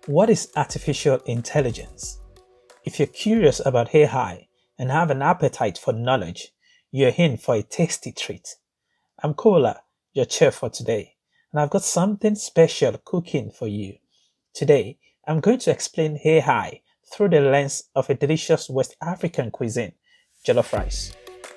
What is artificial intelligence? If you're curious about AI and have an appetite for knowledge, you're in for a tasty treat. I'm Kola, your chef for today, and I've got something special cooking for you. Today, I'm going to explain AI through the lens of a delicious West African cuisine, jollof rice.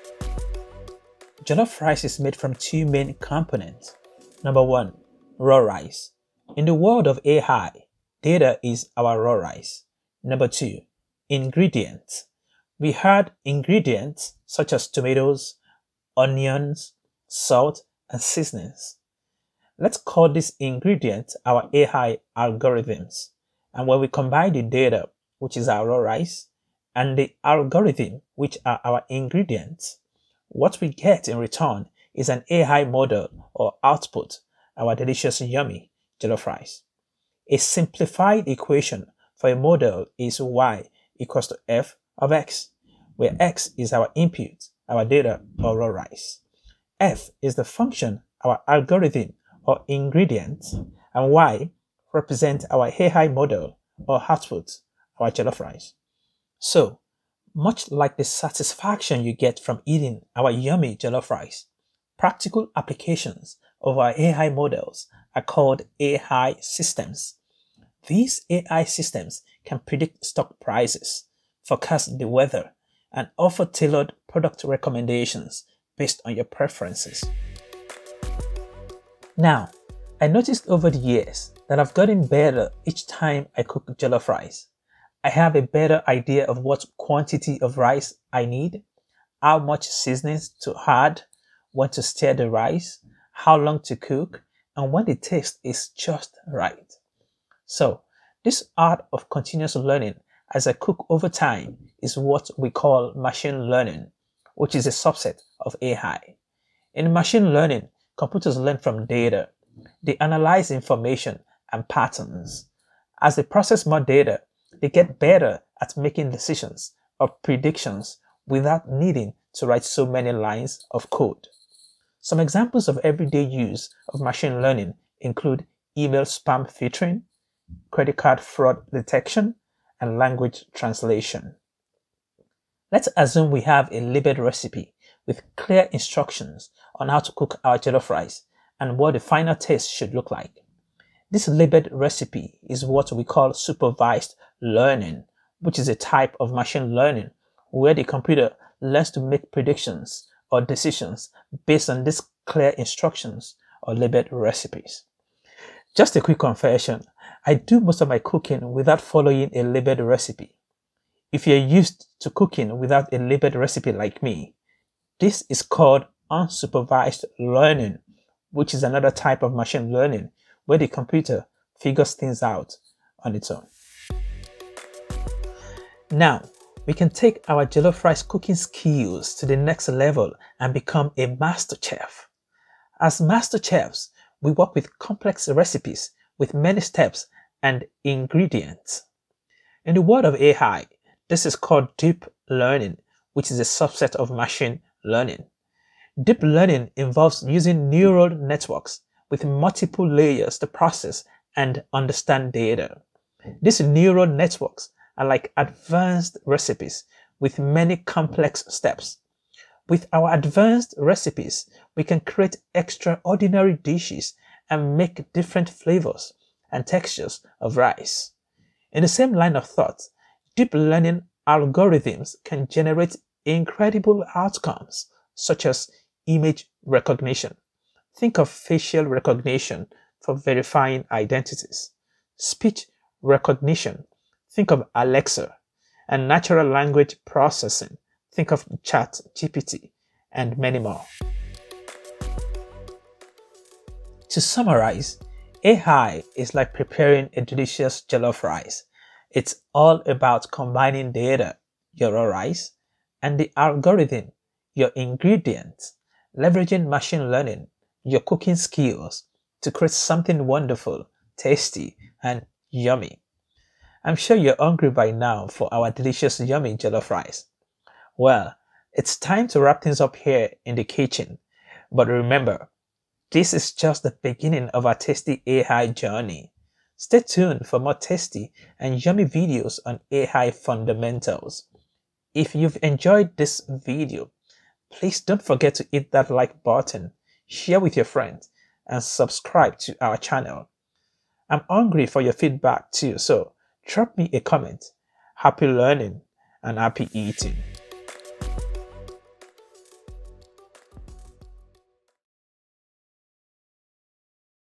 Jollof rice is made from two main components. Number one, raw rice. In the world of AI, data is our raw rice. Number two, ingredients. We had ingredients such as tomatoes, onions, salt, and seasonings. Let's call these ingredients our AI algorithms. And when we combine the data, which is our raw rice, and the algorithm, which are our ingredients, what we get in return is an AI model or output, our delicious yummy jollof rice. A simplified equation for a model is y equals to f of x, where x is our input, our data or raw rice. F is the function, our algorithm or ingredient, and y represents our AI model or output, our jollof rice. So, much like the satisfaction you get from eating our yummy jollof rice, practical applications of our AI models are called AI systems. These AI systems can predict stock prices, forecast the weather, and offer tailored product recommendations based on your preferences. Now, I noticed over the years that I've gotten better each time I cook jollof rice. I have a better idea of what quantity of rice I need, how much seasonings to add, when to stir the rice, how long to cook, and when the taste is just right. So, this art of continuous learning as I cook over time is what we call machine learning, which is a subset of AI. In machine learning, computers learn from data. They analyze information and patterns. As they process more data, they get better at making decisions or predictions without needing to write so many lines of code. Some examples of everyday use of machine learning include email spam filtering, credit card fraud detection, and language translation. Let's assume we have a labeled recipe with clear instructions on how to cook our jollof rice and what the final taste should look like. This labeled recipe is what we call supervised learning, which is a type of machine learning where the computer learns to make predictions or decisions based on these clear instructions or labeled recipes. Just a quick confession, I do most of my cooking without following a labeled recipe. If you're used to cooking without a labeled recipe like me, this is called unsupervised learning, which is another type of machine learning where the computer figures things out on its own. Now, we can take our jollof rice cooking skills to the next level and become a master chef. As master chefs, we work with complex recipes with many steps and ingredients. In the world of AI, this is called deep learning, which is a subset of machine learning. Deep learning involves using neural networks with multiple layers to process and understand data. These neural networks are like advanced recipes with many complex steps. With our advanced recipes, we can create extraordinary dishes and make different flavors and textures of rice. In the same line of thought, deep learning algorithms can generate incredible outcomes such as image recognition. Think of facial recognition for verifying identities, speech recognition, think of Alexa, and natural language processing, think of ChatGPT, and many more. To summarize, AI is like preparing a delicious jollof rice. It's all about combining data, your raw rice, and the algorithm, your ingredients, leveraging machine learning, your cooking skills to create something wonderful, tasty, and yummy. I'm sure you're hungry by now for our delicious yummy jollof rice. Well, it's time to wrap things up here in the kitchen. But remember, this is just the beginning of our tasty AI journey. Stay tuned for more tasty and yummy videos on AI fundamentals. If you've enjoyed this video, please don't forget to hit that like button, share with your friends, and subscribe to our channel. I'm hungry for your feedback too, so drop me a comment. Happy learning and happy eating.